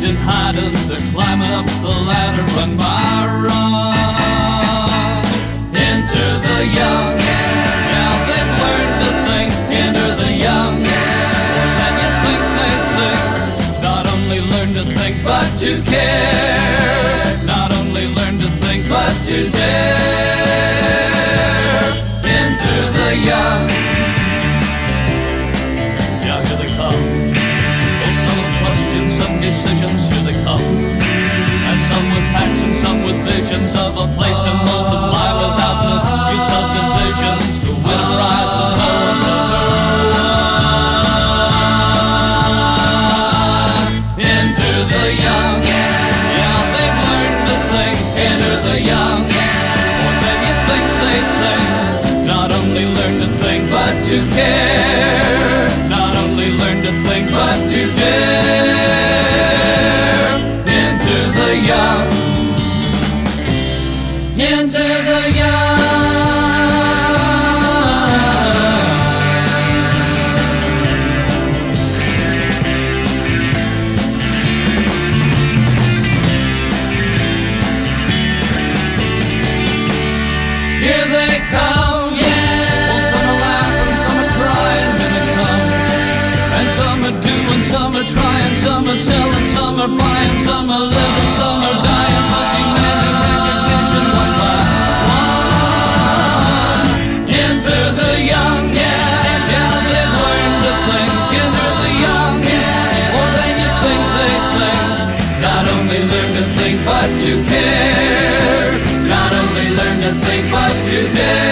and hiding, they're climbing up the ladder run by run. Enter the young, now they've learned to think. Enter the young, more than you think they think. Not only learn to think but to care. Not only learn to think but to dare. Enter the young. Yeah, here they come. Oh, some with questions, some decisions, here they come. And some with facts and some with visions of a place to multiply without the use of divisions, to win a prize and no one's ever won. Enter the young, yeah, they've learned to think. Enter the young, more than you think they think. Not only learn to think but to care. Not only learn to think but to dare. Enter the young. Enter the young. Here they come, yeah. Well, some are laughing, some are crying, here they come. And some are doing, some are trying, some are selling, some are buying, some are living, some are dying, but demanding recognition one by one. Enter the young, yeah, yeah, they've learned to think. Enter the young, yeah, more than you think they think. Not only learn to think but to care. Not only learn to think but to dare.